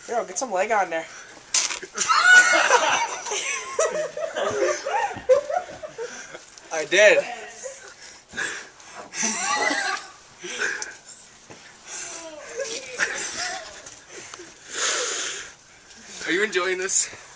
Yo, get some leg on there. I did. Are you enjoying this?